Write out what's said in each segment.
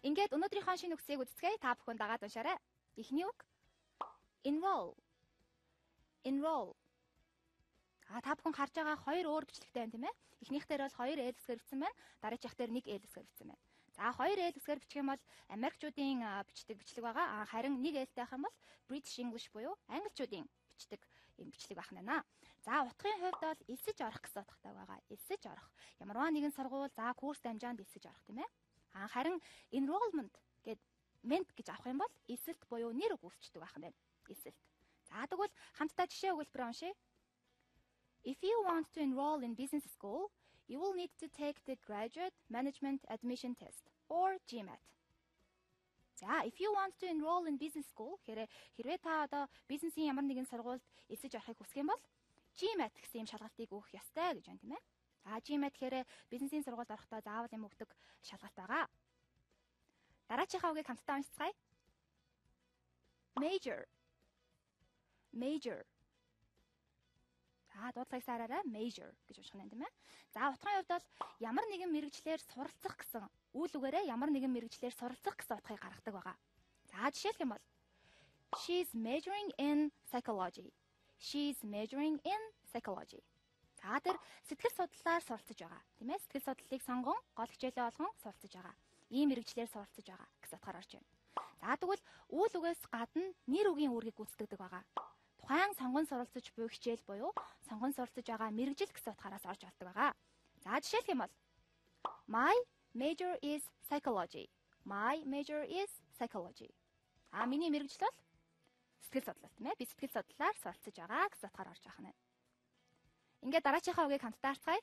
Ингээд өнөөдрийнхөө шинэ үгсийг үздэцгээе. Та бүхэн дагаад уншаарай. Эхний үг enroll. Enroll. Та бүхэн харж байгаа хоёр өөр бичлэгтэй байна тийм ээ. Эхнийх дээр бол 2 L-сэгээр бичсэн байна. Дараачих дээр 1 L-сэгээр бичсэн байна. За 2 L-сэгээр бичих юм бол Америкчуудын бичдэг бичлэг байгаа. Харин 1 L-тэй байх юм бол British English буюу англичуудын бичдэг юм бичлэг байх нэ. За утгын хувьд бол элсэж орох гэсэн утгатай байгаа. Элсэж орох. Ямарваа нэгэн сургууль за курс дамжаанд элсэж орох тийм ээ. Харин enrollment гэд мент гэж авах юм бол элсэлт буюу нэр үг үүсчдэг байх нь. Элсэлт. За тэгвэл хамтдаа жишээ өгүүлбэр уншъя. If you want to enroll in business school, you will need to take the Graduate Management Admission Test or GMAT. За, if you want to enroll in business school, хэрвээ та одоо бизнесийн ямар нэгэн сургуульд элсэж орохыг хүсэх юм бол GMAT гэсэн юм шалгалтыг өгөх ёстой гэж байна тийм ээ. За, GMAT гэхээр бизнесийн сургуульд орохдоо заавал юм өгдөг шалгалт байгаа. Дараачихаа үгийг хамтдаа уншицгаая. Major. Major. За, дуудлагыг саараарай. Major гэж унших нь тийм ээ. За, утгын хувьд бол ямар нэгэн мэрэгчлэр суралцах гэсэн үйл үгээрээ ямар нэгэн мэрэгчлэр суралцах гэсэн утгыг гаргадаг байгаа. За, жишээлх юм бол She's majoring in psychology. She's majoring in psychology. За, тэр сэтгэл судлалаар суралцж байгаа. Тийм ээ? Сэтгэл судлалыг сонгон, гол хичээлээ олгон суралцж байгаа. Ийм мэрэгчлэр суралцж байгаа гэсэн утгаар орж байна. За, тэгвэл үйл үгээс гадна нэр үгийн үүргийг гүйцэтгэдэг байгаа. Тухайн сонгон суралцж буй хичээл буюу сонгон суралцж байгаа мэрэгжил гэсэн утгаараас орж олдог байгаа. За, жишээлх юм бол My major is psychology. My major is psychology. Миний мэрэгжил бол сэтгэл судлал тийм ээ. Би сэтгэл судлалаар суралцж байгаа гэсэн утгаар орж байгаа нь. Ингээд дараачихаа үгийг хамтдаа харцгаая.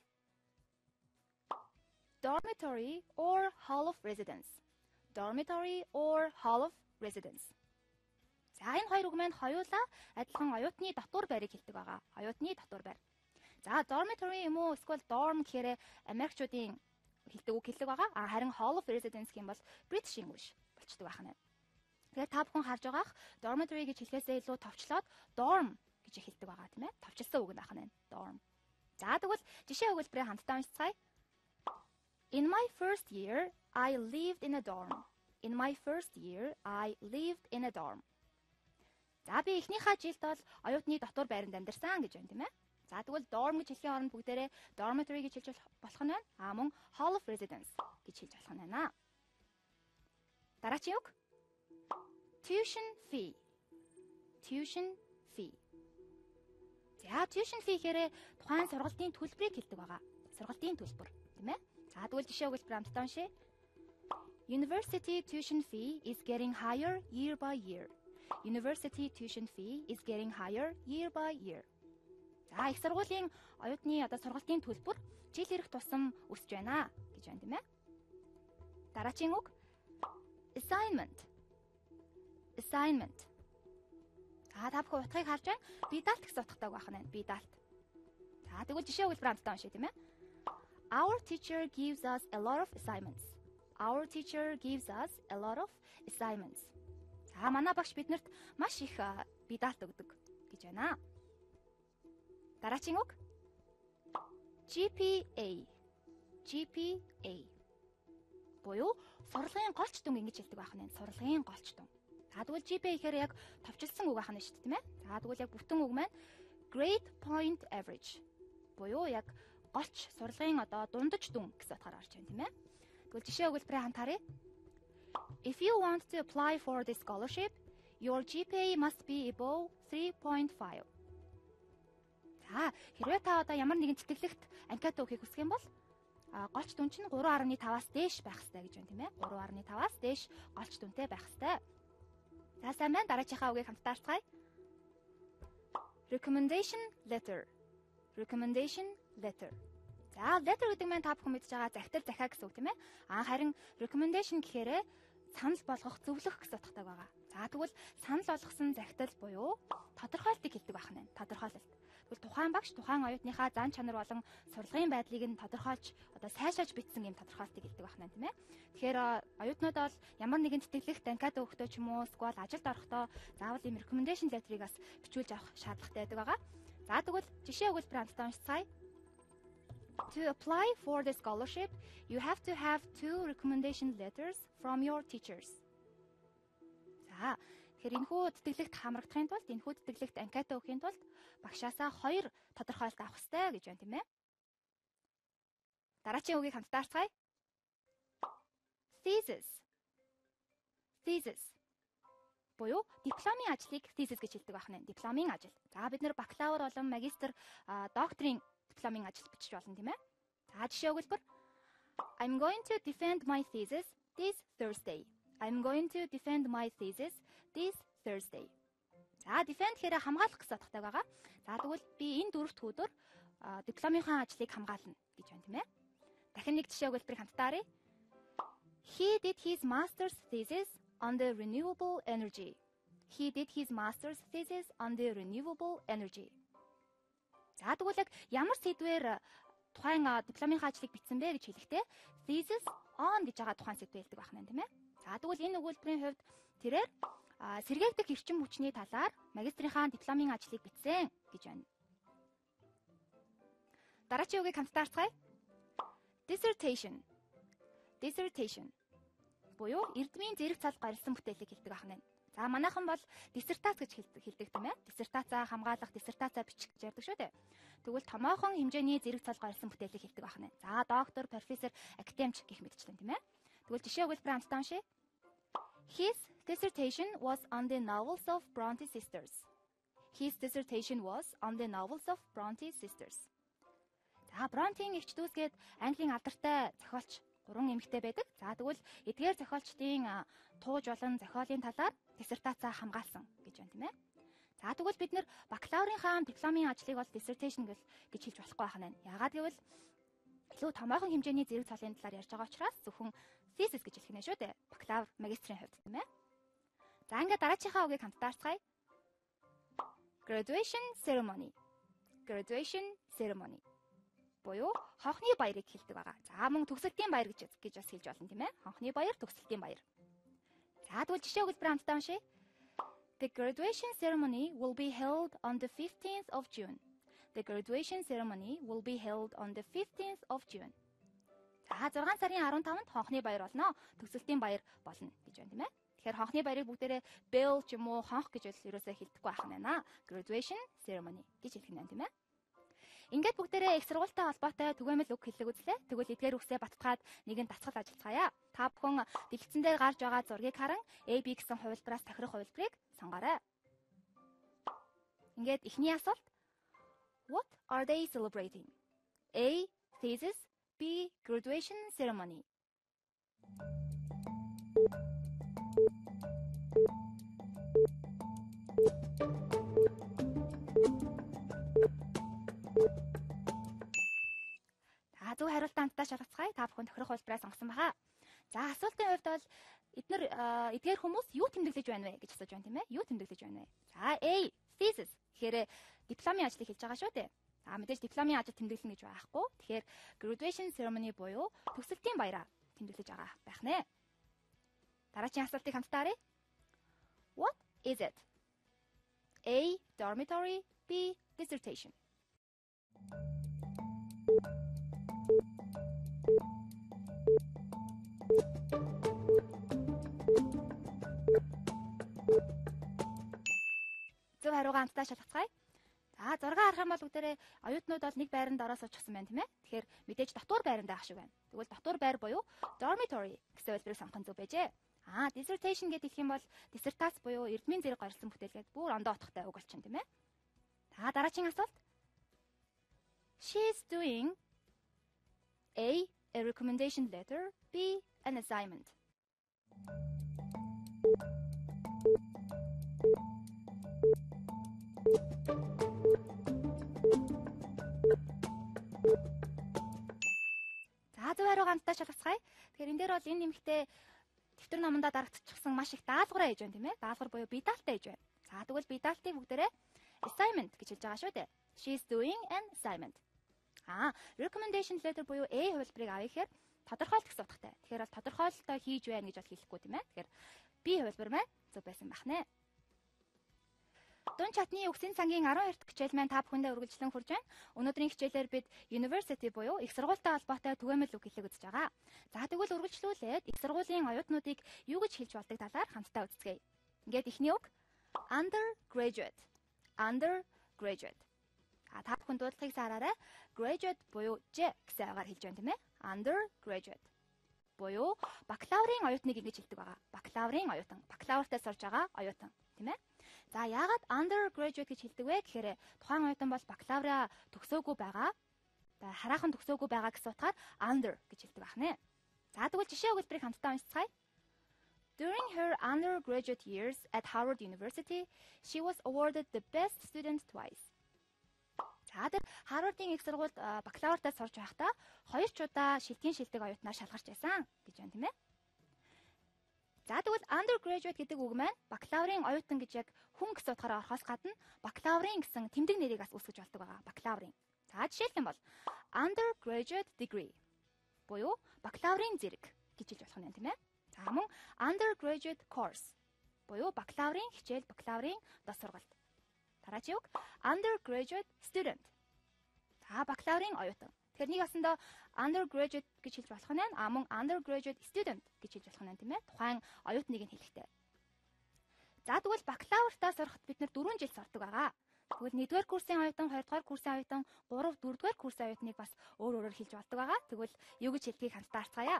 Dormitory or hall of residence. Dormitory or hall of residence. За, энэ хоёр үг маань хоёулаа адилхан оюутны дотор байрыг хэлдэг байгаа. Оюутны дотор байр. За, dormitory юм уу эсвэл dorm гэхээр Америкчуудын хэлдэг үг хэллэг байгаа. Харин hall of residence гэх юм бол British English болчдөг байх нь. Тэгэхээр та бүхэн харж байгаах dormitory гэж хэлэхээсээ илүү товчлоод dorm гэж хэлдэг байгаа тийм ээ. Товчлсон үг байх нь. Dorm. За, тэгвэл жишээ өгүүлбэрээ хамтдаа уншицгаая. In my first year, I lived in a dorm. In my first year, I lived in a dorm. За, би эхнийхээ жилд бол оюутны дотор байранд амьдарсан гэж байна тийм ээ. За, тэгвэл dorm гэж хэлхийн оронд бүгдээрээ dormitory гэж хэлж болох нь байна. Мөн hall of residence гэж хэлж болох нь байна. Дараагийн үг. Tuition fee. Tuition fee. За, tuition fee гэхээр тухайн сургалтын төлбөрийг хэлдэг байгаа. Сургалтын төлбөр, тийм ээ? За, тэгвэл жишээ өгүүлбэр хамтдаа уншъя. University tuition fee is getting higher year by year. University tuition fee is getting higher year by year. За, их сургуулийн оюутны сургалтын төлбөр жил ирэх тусам өсөж байна гэж байна тийм ээ. Дараагийн үг. Assignment. Assignment. Та бүхэн утгыг харж байна. Бидалт гэсэн утгатай байх нь. Бидалт. За, тэгвэл жишээ өгүүлбэр хамтдаа уншъя тийм ээ. Our teacher gives us a lot of assignments. Our teacher gives us a lot of assignments. За, манай багш биднэрт маш их бидалт өгдөг гэж байна. Дараагийн үг. GPA. GPA. Буюу сурлагын голч дүн ингэж хэлдэг байх нь. Сурлагын голч дүн. За, тэгвэл GPA гэхээр яг товчлсон үг байх нь шүү дээ, тийм ээ? За, тэгвэл яг бүтэн үг маань Grade Point Average. Буюу яг голч сурлагын дундаж дүн гэсэн утгаар орж байна, тийм ээ? Тэгвэл жишээ өгүүлбэрээ хамт харъя. If you want to apply for this scholarship, your GPA must be above 3.5. За, хэрвээ та ямар нэгэн тэтгэлэгт анкета өгөхийг хүсэх юм бол голч дүн чинь 3.5-аас дээш байх хэрэгтэй гэж байна тийм ээ. 3.5-аас дээш голч дүнтэй байх хэрэгтэй. За, сайн байна. Дараачихаа үгийг хамтдаа харцгаая. Recommendation letter. Recommendation letter. За, letter гэдэг нь та бүхэн мэдж байгаа захидал захиа гэсэн үг тийм ээ. Харин recommendation гэхээр санал болгох, зөвлөх гэсэн утгатай байгаа. За, тэгвэл санал болгосон захидал буюу тодорхойлтыг хэлдэг байх нь. Тодорхойлолт. Тэгвэл тухайн багш тухайн оюутныхаа зан чанар болон сурлагын байдлыг нь тодорхойлж сайшааж бичсэн юм тодорхойлтыг хэлдэг байх нь тийм ээ. Тэгэхээр оюутнууд бол ямар нэгэн тэтгэлэгт анкета өгөхдөө ч юм уу эсвэл ажилд орохдоо заавал ийм recommendation letter-ыг бас бичүүлж авах шаардлагатай байдаг байгаа. За, тэгвэл жишээ өгүүлбэр хамтдаа уншицгаая. To apply for the scholarship, you have to have 2 recommendation letters from your teachers. За, тэгэхээр энэхүү тэтгэлэгт хамрагдахын тулд, энэхүү тэтгэлэгт анкета өгөхийн тулд багшаасаа 2 тодорхойлолт авах хэрэгтэй гэж байна, тийм ээ. Дараагийн үгийг хамтдаа харцгаая. Thesis. Thesis. Буюу дипломын ажлыг thesis гэж хэлдэг байна. Дипломын ажил. За бид нэр бакалавр болон магистр, докторийн дипломын ажил бичиж болно, тийм ээ. За жишээ өгүүлбэр. I'm going to defend my thesis this Thursday. I'm going to defend my thesis this Thursday. За defend гэхээр хамгаалах гэсэн утгатай байгаа. За тэгвэл би энэ 4 өдөр дипломынхаа ажлыг хамгаална гэж байна, тийм ээ. Дахин нэг жишээ өгүүлбэрийг хамтдаа харъя. He did his master's thesis on the renewable energy. He did his master's thesis on the renewable energy. За тэгвэл яг ямар сэдвээр тухайн дипломынхаа ажлыг бичсэн бэ гэж хэлэхдээ thesis on гэж байгаа тухайн сэдвээ хэлдэг байна, тийм ээ. За тэгвэл энэ өгүүлбэрийн хувьд тэрээр сэргээгдэх эрчим хүчний талаар магистрийнхаа дипломын ажлыг бичсэн гэж байна. Дараагийн үгийг хамтдаа харцгаая. Dissertation. Dissertation. Буюу эрдмийн зэрэг цал гарилсан бүтээлийг хэлдэг байна. За манайхан бол диссертац гэж хэлдэг тийм ээ. Диссертацаа хамгаалах, диссертацаа бичих гэж ярьдаг шүү дээ. Тэгвэл томоохон хэмжээний зэрэг цал гарилсан бүтээлийг хэлдэг байна. За доктор, профессор, академич гэх мэтчлэн тийм ээ. Тэгвэл жишээ өгүүлбэр хамтдаа уншъя. His dissertation was on the novels of Bronte sisters. His dissertation was on the novels of Bronte sisters. За Бронтийн эгч дүүсгээд Английн алдартай зохиолч 3 эмэгтэй байдаг. За тэгвэл эдгээр зохиолчдын тууж болон зохиолын талаар диссертацаа хамгаалсан гэж байна, тийм ээ. За тэгвэл бид нэр бакалаврынхаа дипломын ажлыг бол dissertation гэж хэлж болохгүй байна. Яагаад гэвэл илүү томоохон хэмжээний зэрэг цалын талаар ярьж байгаа учраас зөвхөн thesis гэж хэлэх нэ шүү дээ. Бакалавр, магистрийн хувьд, тийм ээ. За ингээд дараачихаа үгийг хамтдаа харцгаая. Graduation ceremony. Graduation ceremony. Буюу хонхны баярыг хэлдэг байгаа. За мөн төгсөлтийн баяр гэж бас хэлж болно, тийм ээ. Хонхны баяр, төгсөлтийн баяр. За тэгвэл жишээ өгүүлбэр хамтдаа уншъя. The graduation ceremony will be held on the 15th of June. The graduation ceremony will be held on the 15th of June. За 6 сарын 15-нд хонхны баяр болно. Төгсөлтийн баяр болно гэж байна, тийм ээ. Тэгэхээр хонхны баярыг бүгдээрээ bell ч юм уу хонх гэж ерөөсөө хэлдэггүй байна. Graduation ceremony гэж хэлэх нь тийм ээ. Ингээд бүгдээрээ их сургуультай холбоотой түгээмэл үг хэллэг үзлээ. Тэгвэл эдгээр үгсээ баттгаад нэгэн дасгал ажиллацгаая. Та бүхэн дэлгэцэн дээр гарч байгаа зургийг харан AB гэсэн хувилбараас тохирох хувилбарыг сонгоорой. Ингээд эхний асуулт. What are they celebrating? A. Thesis. B. Graduation ceremony. Зөв хариултаа хамтдаа шалгацгаая. Та бүхэн тохирох хувилбараа сонгосон байгаа. За асуултын хувьд бол эдгээр хүмүүс юу тэмдэглэж байна вэ гэж асууж байна, тийм ээ? Юу тэмдэглэж байна вэ? За A thesis гэхээр дипломын ажлыг хэлж байгаа шүү дээ. За мэдээж дипломын ажил тэмдэглэнэ гэж байхгүй. Тэгэхээр graduation ceremony буюу төгсөлтийн баяраа тэмдэглэж байгаа байх нэ. Дараагийн асуултыг хамтдаа харъя. What is it? A dormitory, B dissertation. Зөв хариугаа хамтдаа шалгацгаая. За 6 харах юм бол бүгдээрээ оюутнууд бол нэг байранд ороо суучихсан байна, тийм ээ. Тэгэхээр мэдээж дотуур байранд байх шиг байна. Тэгвэл дотуур байр буюу dormitory гэсэн хэлбэрийг сонгох нь зөв байжээ. Dissertation гэдэг хэлэх юм бол диссертац буюу эрдмийн зэрэг гаргасан бүтээлгээд бүр ондоо утгатай үг болчихно, тийм ээ. За дараагийн асуулт. She is doing A recommendation letter, B an assignment. За зөв хариугаа хамтдаа шалгацгаая. Тэгэхээр энэ дээр бол энэ нэмэгтээ дэвтэр номондоо дарагдчихсан маш их даалгавраа хийж байна, тийм ээ. Даалгавар буюу бие-даалтай хийж байна. За тэгвэл бие-даалтыг бүгдээрээ assignment гэж хэлж байгаа шүү дээ. She is doing an assignment. Recommendation letter буюу A хувилбарыг авъя гэхээр тодорхойлт гэсэн утгатай. Тэгэхээр бол тодорхойлолтоо хийж байна гэж бол хэлэхгүй, тийм ээ. Тэгэхээр B хувилбар маань зөв байсан байх нэ. Дунд чатны өгсөн цагийн 12 дахь хичээл маань та бүхэндээ үргэлжлэн хүрж байна. Өнөөдрийн хичээлээр бид University буюу их сургуультай холбоотой түгээмэл үг хэлийг үзэж байгаа. За тэгвэл үргэлжлүүлээд их сургуулийн оюутнуудыг юу гэж хэлж болдог талаар хамтдаа үзцгээе. Ингээд эхний үг undergraduate. Undergraduate. Та бүхэн дуудлагыг саараарай. Graduate буюу J гэсэн агаар хэлж байна тийм ээ. Undergraduate буюу бакалаврын оюутныг ингэж хэлдэг байгаа. Бакалаврын оюутан, бакалавртаа сурж байгаа оюутан, тийм ээ. За яагаад undergraduate гэж хэлдэг вэ гэхээр тухайн оюутан бол бакалавра төгсөөгүй байгаа. Хараахан төгсөөгүй байгаа гэсэн утгаар under гэж хэлдэг байна. За тэгвэл жишээ өгүүлбэрийг хамтдаа уншицгаая. During her undergraduate years at Harvard University, she was awarded the best student twice. За тэр Harvard-ийн их сургуульд бакалавртаа сурж байхдаа 2 ч удаа шилтгэн шилдэг оюутнаар шалгарч байсан гэж байна тийм ээ. За тэгвэл undergraduate гэдэг үг маань бакалаврын оюутан гэж яг хүн гэсэн утгаараа орохоос гадна бакалаврын гэсэн тэмдэг нэрийг бас үүсгэж болдог байгаа. Бакалаврын. За жишээлх юм бол undergraduate degree буюу бакалаврын зэрэг гэж хэлж болох юм тийм ээ. За мөн undergraduate course буюу бакалаврын хичээл, бакалаврын дас сургалт. Дараагийн үг undergraduate student. За бакалаврын оюутан. Тэгэхээр нэг ясандаа undergraduate гэж хэлж болох нь мөн undergraduate student гэж хэлж болох нь тийм ээ. Тухайн оюутныг нь хэлэхтэй. За тэгвэл бакалавртаа сурахад бид нэр 4 жил сурдаг байгаа. Тэгвэл 1-р курсын оюутан, 2-р курсын оюутан, 3, 4-р курсын оюутныг бас өөрөөр хэлж болдог байгаа. Тэгвэл юу гэж хэлхийг хамтдаа харцгаая.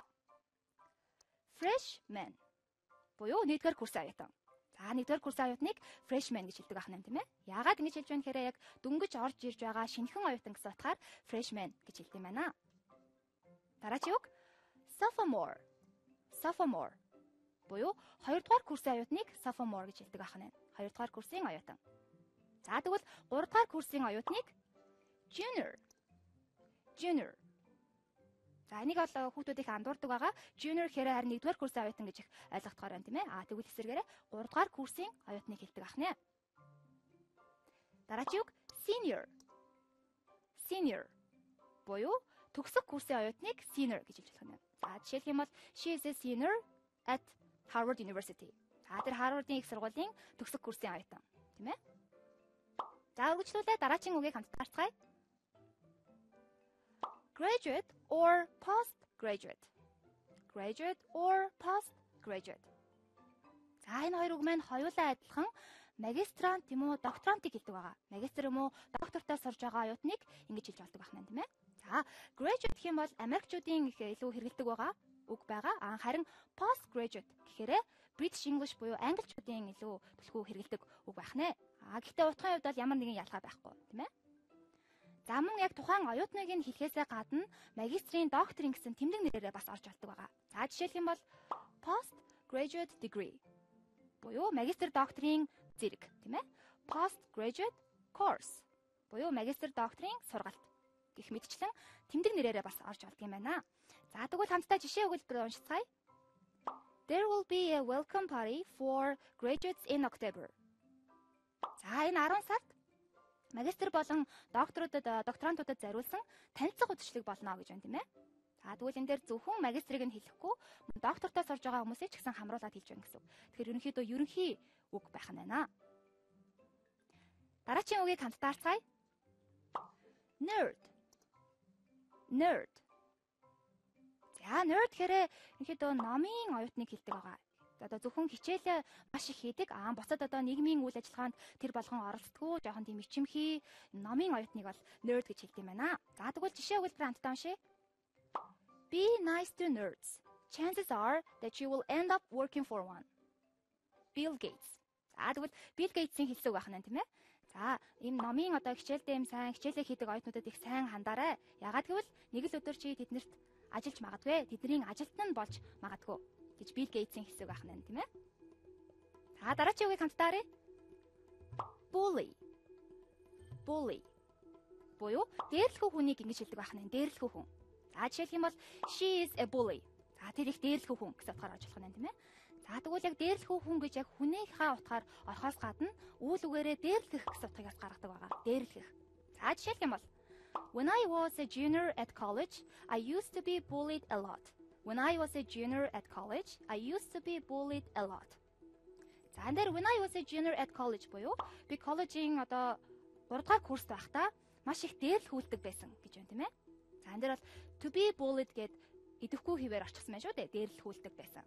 Freshman буюу 1-р курсын оюутан. За 1-р курсын оюутныг freshman гэж хэлдэг ахна тийм ээ. Яагаад ингэж хэлж байна гэхээр яг дөнгөж орж ирж байгаа шинэхэн оюутан гэсэн утгаар freshman гэж хэлдэг юм байна. Дараагийн үг sophomore. Sophomore буюу 2-р курсын оюутныг sophomore гэж хэлдэг ахна. 2-р курсын оюутан. За тэгвэл 3-р курсын оюутныг junior. Junior. За энийг бол хүүхдүүд их андуурдаг байгаа. Junior гэхээр харин 1-р курсын оюутан гэж их ойлгохдоор байна тийм ээ. Тэгвэл эсвэргээрээ 3-р курсын оюутныг хэлдэг ахна. Дараагийн үг senior. Senior буюу төгсөх курсын оюутныг senior гэж хэлж болох юм. За жишээлх юм бол she is a senior at Harvard University. За тэр Harvard-ийн их сургуулийн төгсөх курсын оюутан тийм ээ. За үргэлжлүүлээ дараагийн үгийг хамтдаа харцгаая. Graduate or postgraduate. Graduate or postgraduate. За энэ хоёр үг маань хоёулаа адилхан магистрант юм уу докторантыг хэлдэг байгаа. Магистр юм уу доктортой сурж байгаа оюутныг ингэж хэлж болдог байна тийм ээ. За graduate гэх юм бол Америкчуудын их илүү хэрэгэлдэг байгаа үг байгаа. Харин postgraduate гэхээр British English буюу англичуудын илүү төлхөө хэрэгэлдэг үг байна. Гэхдээ утгын хувьд бол ямар нэгэн ялгаа байхгүй тийм ээ. За мөн яг тухайн оюутныг нь хэлхээсээ гадна магистрийн, докторийн гэсэн тэмдэг нэрээрээ бас орж болдог байгаа. За жишээлх юм бол postgraduate degree буюу магистр докторийн зэрэг тийм ээ. Postgraduate course буюу магистр докторийн сургалт гэх мэтчлэн тэмдэг нэрээрээ бас орж болдог юм байна. За тэгвэл хамтдаа жишээ өгүүлбэр уншицгаая. There will be a welcome party for graduates in October. За энэ 10 сард магистр болон докторантуудад зориулсан танилцах удирдлыг болно гэж байна тийм ээ. За тэгвэл энэ дээр зөвхөн магистрыг нь хэлэхгүй доктортой сурж байгаа хүмүүсийг ч гэсэн хамруулад хэлж байна гэсэн үг. Тэгэхээр ерөнхийдөө ерөнхий үг байх нь байна. Дараагийн үгийг хамтдаа харцгаая. Nerd. Nerd. За nerd гэхээр ерөнхийдөө номын оюутныг хэлдэг байгаа. Одоо зөвхөн хичээлээ маш их хийдэг. Бусад одоо нийгмийн үйл ажиллагаанд тэр болгон оролцдоггүй, жоохон тийм ичимхий номын оюутныг бол nerd гэж хэлдэг юм байна. За тэгвэл жишээ өгүүлбэр хамтдаа уншъя. Be nice to nerds. Chances are that you will end up working for one. Bill Gates. За тэгвэл Bill Gates-ийн хэлсэн үг байна тийм ээ. За ийм номын одоо хичээлдээ юм сайн хичээлээ хийдэг оюутнуудад их сайн хандаарай. Ягаад гэвэл нэг л өдөр чи тэднэрт ажиллаж магадгүй. Тэдний ажилт нь болж магадгүй гэж Bill Gates-ийн хэлсэн үг байна тийм ээ. За дараагийн үгийг хамтдаа харъя. Bully. Bully. Буюу дээрлэхүү хүнийг ингэж хэлдэг байна. Дээрлэхүү хүн. За жишээлх юм бол she is a bully. За тэр их дээрлэхүү хүн гэсэн утгаар орж болох юм тийм ээ. За тэгвэл яг дээрлэхүү хүн гэж яг хүнийхээ утгаар орохоос гадна үйл үгээрээ дээрлэх гэсэн утгаас гаргадаг байгаа. Дээрлэх. За жишээлх юм бол When I was a junior at college, I used to be bullied a lot. When I was a junior at college, I used to be bullied a lot. За энэ дээр when I was a junior at college буюу би коллежийн одоо 3 дугаар курст байхдаа маш их дээрлэхүүлдэг байсан гэж байна тийм ээ. За энэ дээр бол to be bullied гэд идэвхгүй хിവэр орчихсан байна шүү дээ. Дээрлэхүүлдэг байсан.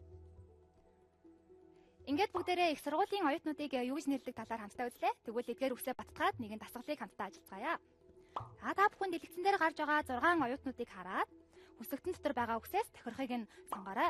Ингээд бүгдээрээ их сургуулийн оюутнуудыг юу гэж нэрлэдэг талаар хамтдаа үзлээ. Тэгвэл эдгээр үгсээ баттгаад нэгэн дасгалыг хамтдаа ажиллацгаая. Та бүхэн дэлгэцэн дээр гарч байгаа 6 оюутнуудыг хараад хүсэгтэн дотор байгаа үгсээс тохирохыг нь сонгоорой.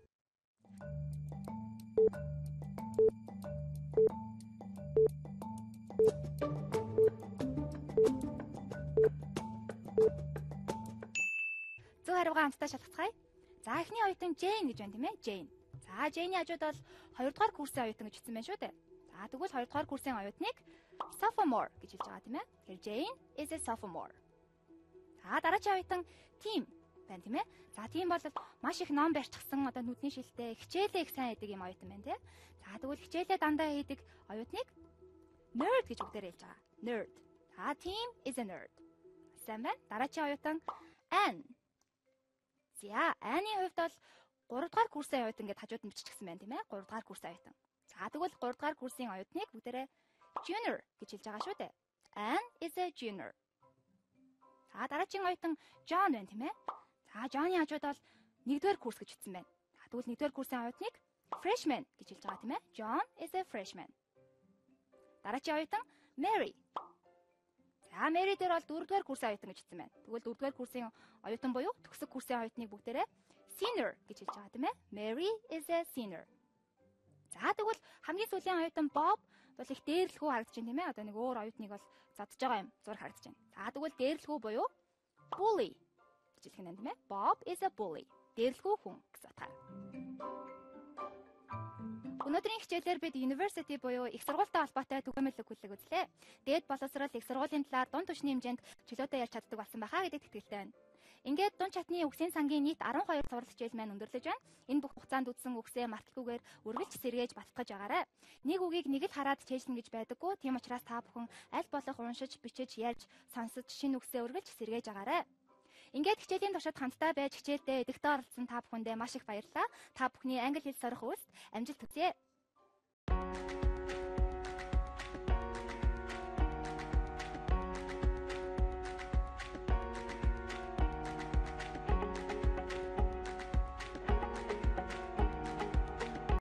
Зөв хариугаа хамтдаа шалгацгаая. За эхний оюутан Jane гэж байна тийм ээ. Jane. За Jane-ийн хажууд бол 2 дугаар курсын оюутан гэж хэлсэн байна шүү дээ. За тэгвэл 2 дугаар курсын оюутныг sophomore гэж хэлж байгаа тийм ээ. Тэгэхээр Jane is a sophomore. За дараагийн оюутан Tim байна тийм ээ. За Tim бол маш их ном барьчихсан одоо нүдний шилтэй хичээлээ их сайн хийдэг юм оюутан байна тийм ээ. За тэгвэл хичээлээ дандаа хийдэг оюутныг nerd гэж бүгдээр хэлж байгаа. Nerd. За Tim is a nerd. Сайн байна. Дараагийн оюутан Anne. За Anne-ийн хувьд бол 3 дугаар курсын оюутан гэдээ хажууд нь биччихсэн байна тийм ээ. 3 дугаар курсын оюутан. За тэгвэл 3 дугаар курсын оюутныг бүгдээрээ junior гэж хэлж байгаа шүү дээ. Anne is a junior. За дараагийн оюутан John байна тийм ээ. За John-ийн хажууд бол 1-р курс гэж бичсэн байна. За тэгвэл 1-р курсын оюутныг freshman гэж хэлж байгаа тийм ээ. John is a freshman. Дараагийн оюутан Mary. За Mary дээр бол 4-р курсын оюутан гэж бичсэн байна. Тэгвэл 4-р курсын оюутан буюу төгсөг курсын оюутныг бүгдээрээ senior гэж хэлж байгаа тийм ээ. Mary is a senior. За тэгвэл хамгийн сүүлийн оюутан Bob бол их дээрлэхүү харагдаж байна тийм ээ. Одоо нэг өөр оюутныг бол зодж байгаа юм зур харагдаж байна. За тэгвэл дээрлэхүү буюу bully гэж хэлэх нь тийм ээ. Bob is a bully. Дээрлэхүү хүн гэсэн утгаар. Өнөөдрийн хичээлээр бид university буюу их сургуультай холбоотой түгээмэл өгүүлэг үзлээ. Дээд боловсрол их сургуулийн талаар дунд түвшний хэмжээнд чөлөөтэй ярьж чаддаг болсон байхаа гэдэгт итгэлтэй байна. Ингээд дунд чатны үгсийн сангийн нийт 12 сурвалж хичээл маань өндөрлөж байна. Энэ бүх хугацаанд үдсэн үгсээ марталгүйгээр үргэлж сэргээж баталгаж агаарай. Нэг үгийг нэг л хараад чэйжлэн гэж байдаггүй. Тийм учраас та бүхэн аль болох уншиж, бичиж, ярьж, сонсож шинэ үгсээ үргэлж сэргээж агаарай. Ингээд хичээлийн туршид хамтдаа байж хичээлдээ эдгтээ оролцсон та бүхэндээ маш их баярлалаа. Та бүхний англи хэл сурах үйлс амжилт хүсье.